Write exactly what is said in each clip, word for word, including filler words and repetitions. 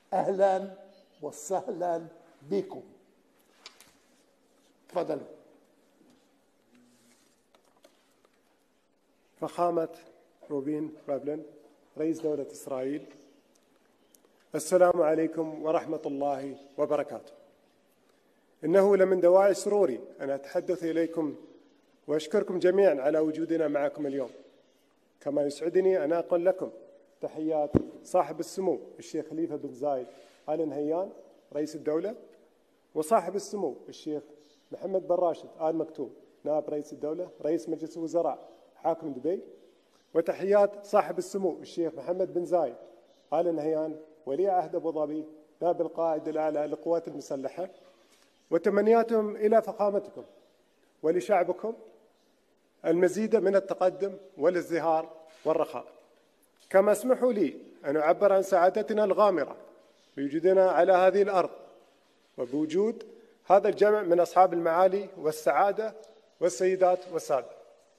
أهلا وسهلا بكم. تفضلوا. فخامة روبين ريفلين رئيس دولة إسرائيل، السلام عليكم ورحمة الله وبركاته. إنه لمن دواعي سروري أن أتحدث إليكم وأشكركم جميعا على وجودنا معكم اليوم. كما يسعدني أن أقول لكم تحيات صاحب السمو الشيخ خليفة بن زايد آل نهيان رئيس الدولة، وصاحب السمو الشيخ محمد بن راشد آل مكتوم نائب رئيس الدولة رئيس مجلس الوزراء حاكم دبي، وتحيات صاحب السمو الشيخ محمد بن زايد آل نهيان ولي عهد أبو ظبي نائب القائد الأعلى للقوات المسلحة، وتمنياتهم إلى فخامتكم ولشعبكم المزيد من التقدم والازدهار والرخاء. كما اسمحوا لي أن أعبر عن سعادتنا الغامرة بوجودنا على هذه الأرض وبوجود هذا الجمع من أصحاب المعالي والسعادة والسيدات والسادة.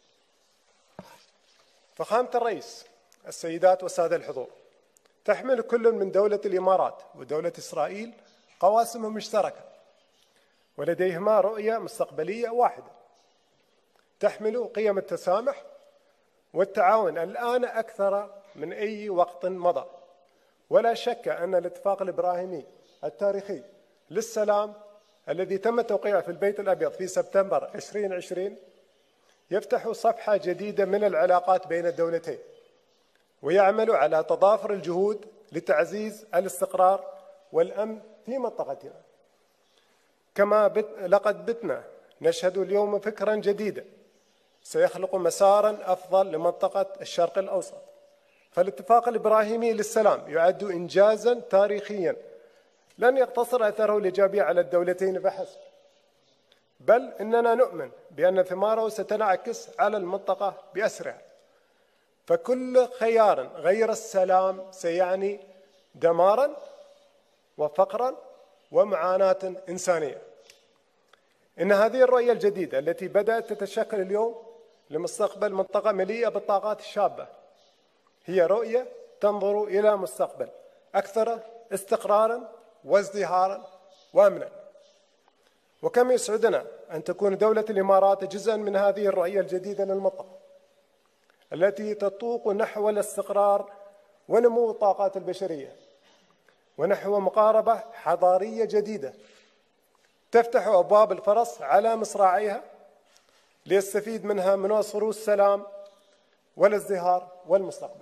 فخامة الرئيس، السيدات والسادة الحضور، تحمل كل من دولة الإمارات ودولة إسرائيل قواسم مشتركة، ولديهما رؤية مستقبلية واحدة تحمل قيم التسامح والتعاون الآن أكثر من أي وقت مضى. ولا شك أن الاتفاق الإبراهيمي التاريخي للسلام الذي تم توقيعه في البيت الأبيض في سبتمبر ألفين وعشرين يفتح صفحة جديدة من العلاقات بين الدولتين، ويعمل على تضافر الجهود لتعزيز الاستقرار والأمن في منطقتنا. كما بت... لقد بتنا نشهد اليوم فكرا جديدا سيخلق مسارا أفضل لمنطقة الشرق الأوسط. فالاتفاق الإبراهيمي للسلام يعد إنجازا تاريخيا لن يقتصر أثره الإيجابي على الدولتين فحسب، بل إننا نؤمن بأن ثماره ستنعكس على المنطقة بأسرها. فكل خيار غير السلام سيعني دمارا وفقرا ومعاناة إنسانية. إن هذه الرؤية الجديدة التي بدأت تتشكل اليوم لمستقبل منطقة مليئة بالطاقات الشابة هي رؤية تنظر إلى مستقبل أكثر استقرارا وازدهارا وأمنا. وكم يسعدنا أن تكون دولة الإمارات جزءا من هذه الرؤية الجديدة للمنطقة التي تطوق نحو الاستقرار ونمو الطاقات البشرية ونحو مقاربة حضارية جديدة تفتح أبواب الفرص على مصراعيها ليستفيد منها مناصرو السلام والازدهار والمستقبل.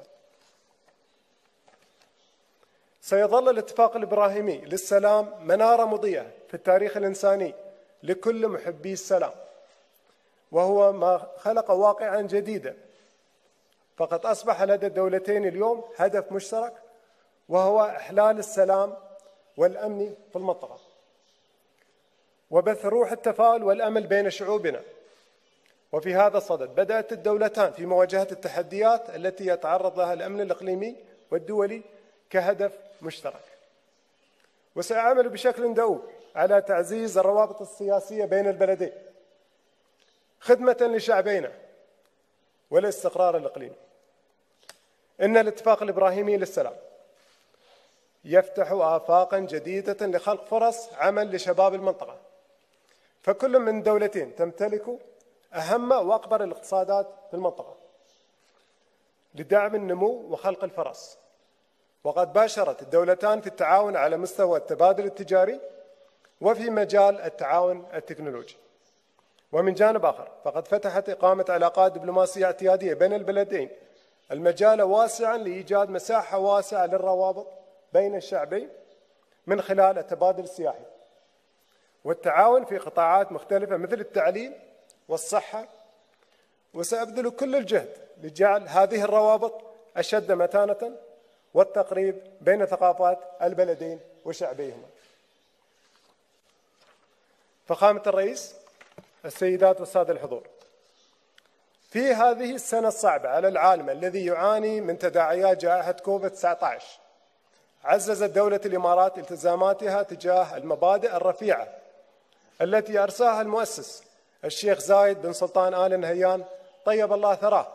سيظل الاتفاق الإبراهيمي للسلام منارة مضيئة في التاريخ الإنساني لكل محبي السلام، وهو ما خلق واقعا جديدا. فقد أصبح لدى الدولتين اليوم هدف مشترك، وهو إحلال السلام والأمن في المنطقة وبث روح التفاؤل والأمل بين شعوبنا. وفي هذا الصدد بدأت الدولتان في مواجهة التحديات التي يتعرض لها الأمن الإقليمي والدولي كهدف مشترك. وسأعمل بشكل دؤوب على تعزيز الروابط السياسية بين البلدين خدمة لشعبينا والاستقرار الإقليمي. إن الاتفاق الإبراهيمي للسلام يفتح آفاقا جديدة لخلق فرص عمل لشباب المنطقة، فكل من دولتين تمتلك أهم وأكبر الاقتصادات في المنطقة لدعم النمو وخلق الفرص. وقد باشرت الدولتان في التعاون على مستوى التبادل التجاري وفي مجال التعاون التكنولوجي. ومن جانب آخر فقد فتحت إقامة علاقات دبلوماسية اعتيادية بين البلدين المجال واسعا لإيجاد مساحة واسعة للروابط بين الشعبين من خلال التبادل السياحي والتعاون في قطاعات مختلفة مثل التعليم والصحة. وسأبذل كل الجهد لجعل هذه الروابط أشد متانة والتقريب بين ثقافات البلدين وشعبيهما. فخامة الرئيس، السيدات والسادة الحضور، في هذه السنة الصعبة على العالم الذي يعاني من تداعيات جائحة كوفيد تسعة عشر، عززت دولة الإمارات التزاماتها تجاه المبادئ الرفيعة التي أرساها المؤسس الشيخ زايد بن سلطان آل نهيان طيب الله ثراه،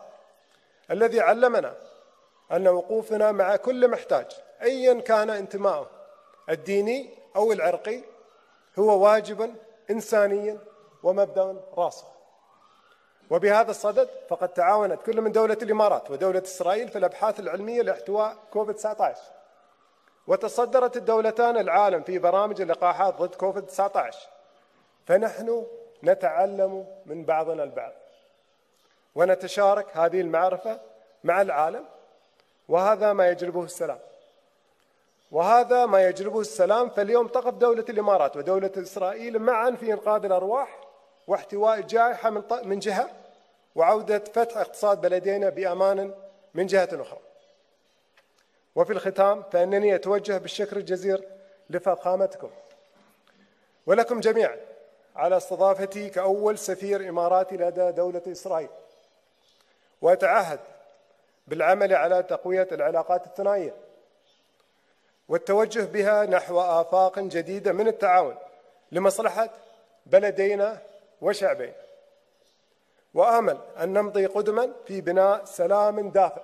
الذي علمنا أن وقوفنا مع كل محتاج أيا كان انتماؤه الديني أو العرقي هو واجب إنساني ومبدأ راسخ. وبهذا الصدد فقد تعاونت كل من دولة الإمارات ودولة إسرائيل في الأبحاث العلمية لاحتواء كوفيد تسعة عشر، وتصدرت الدولتان العالم في برامج اللقاحات ضد كوفيد تسعة عشر، فنحن نتعلم من بعضنا البعض ونتشارك هذه المعرفة مع العالم، وهذا ما يجلبه السلام وهذا ما يجلبه السلام. فاليوم تقف دولة الإمارات ودولة إسرائيل معا في إنقاذ الأرواح واحتواء الجائحة من جهة، وعودة فتح اقتصاد بلدينا بأمان من جهة أخرى. وفي الختام فإنني أتوجه بالشكر الجزيل لفخامتكم ولكم جميعا على استضافتي كأول سفير إماراتي لدى دولة إسرائيل، وأتعهد بالعمل على تقوية العلاقات الثنائية والتوجه بها نحو آفاق جديدة من التعاون لمصلحة بلدينا وشعبين، وآمل أن نمضي قدما في بناء سلام دافئ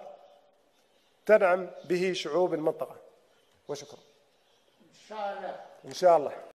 تنعم به شعوب المنطقة. وشكرا. إن شاء الله. إن شاء الله.